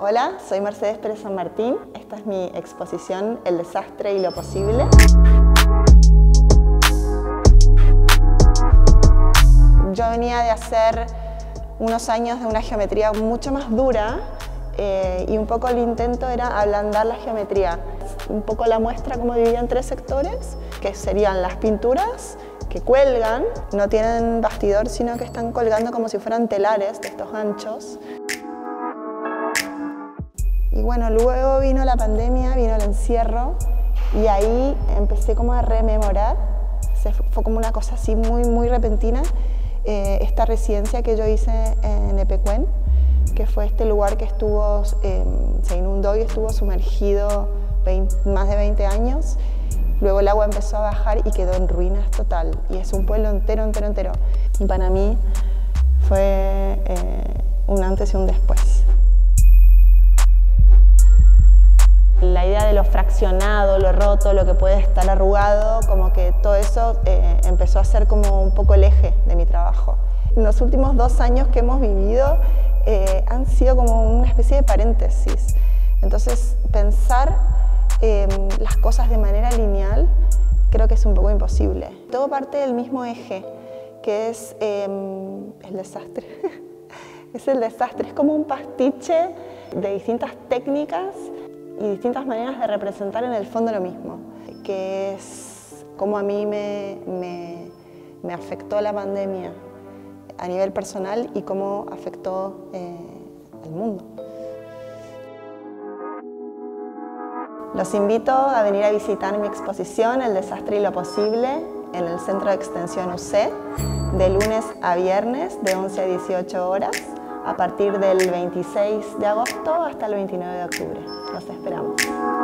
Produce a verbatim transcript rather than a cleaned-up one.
Hola, soy Mercedes Pérez San Martín. Esta es mi exposición El desastre y lo posible. Yo venía de hacer unos años de una geometría mucho más dura eh, y un poco el intento era ablandar la geometría. Un poco la muestra como dividida en tres sectores, que serían las pinturas que cuelgan, no tienen bastidor, sino que están colgando como si fueran telares de estos ganchos. Y bueno, luego vino la pandemia, vino el encierro y ahí empecé como a rememorar, se fue como una cosa así muy, muy repentina, eh, esta residencia que yo hice en Epecuén, que fue este lugar que estuvo, eh, se inundó y estuvo sumergido veinte, más de veinte años. Luego el agua empezó a bajar y quedó en ruinas total. Y es un pueblo entero, entero, entero. Y para mí fue eh, un antes y un después. La idea de lo fraccionado, lo roto, lo que puede estar arrugado, como que todo eso eh, empezó a ser como un poco el eje de mi trabajo. En los últimos dos años que hemos vivido eh, han sido como una especie de paréntesis. Entonces, pensar eh, las cosas de manera lineal creo que es un poco imposible. Todo parte del mismo eje, que es eh, el desastre. Es el desastre, es como un pastiche de distintas técnicas y distintas maneras de representar en el fondo lo mismo, que es cómo a mí me, me, me afectó la pandemia a nivel personal y cómo afectó eh, al mundo. Los invito a venir a visitar mi exposición El desastre y lo posible en el Centro de Extensión U C de lunes a viernes de once a dieciocho horas a partir del veintiséis de agosto hasta el veintinueve de octubre. Los esperamos.